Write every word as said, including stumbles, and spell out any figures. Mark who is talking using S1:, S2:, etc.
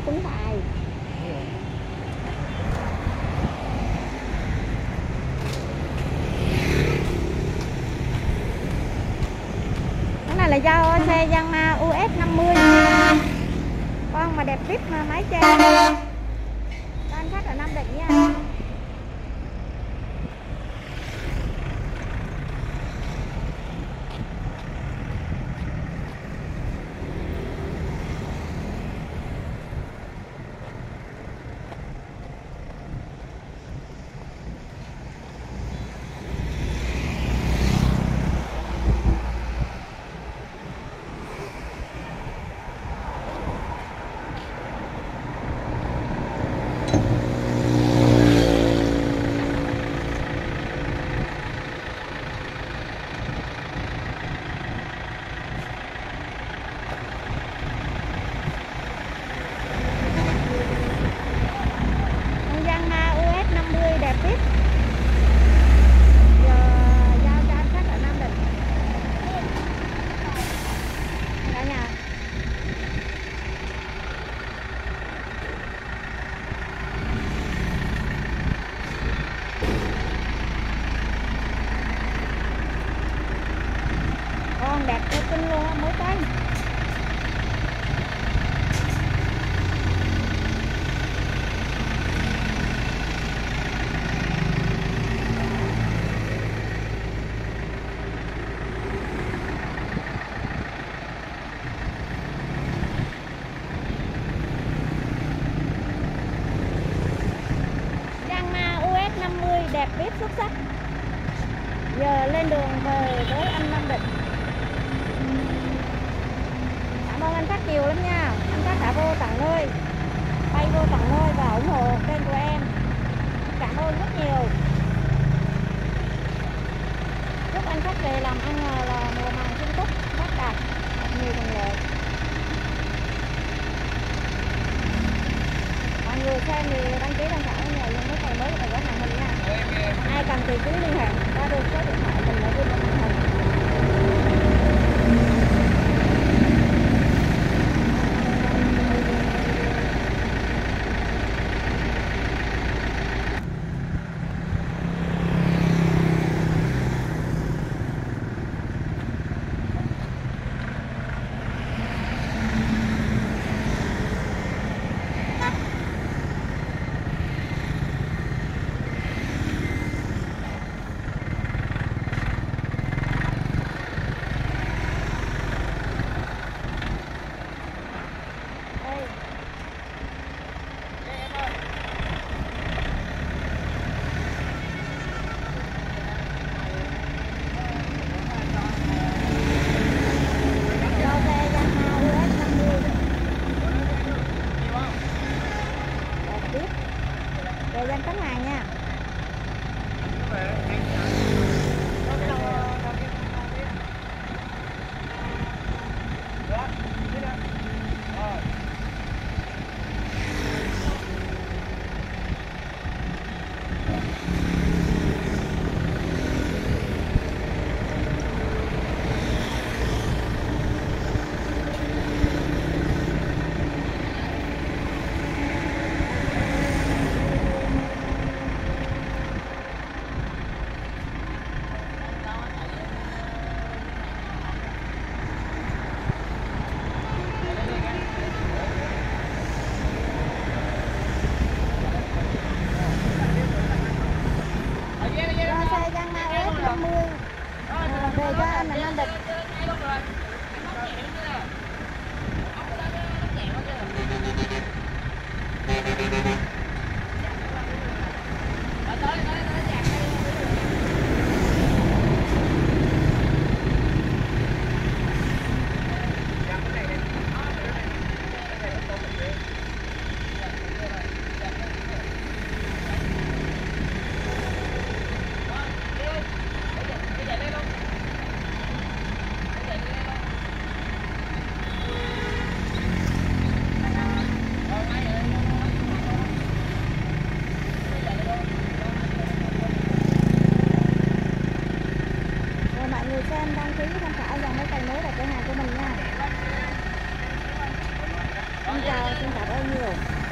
S1: cũng tài. Cái này là do xe Yanmar u ét năm mươi. Con mà đẹp vip mà máy che. Anh khách ở Nam Định nha. Đẹp vô kinh luôn mới tới. Yanmar u ét năm mươi đẹp vip xuất sắc. Giờ lên đường về với anh Nam Định. Cảm ơn anh khách nhiều lắm nha. Anh khách đã vô tận nơi, bay vô tận nơi và ủng hộ kênh của em. Cảm ơn rất nhiều. Chúc anh khách về làm ăn là mùa màng sung túc, phát đạt, thật nhiều thuận lợi. Mọi người xem thì đăng ký tham khảo nhà luôn mới còn mới phải có hàng mình nha. Ai cần thì cứ liên hệ qua đường số điện thoại mình ở bên màn hình. Giao xin cảm ơn nhiều.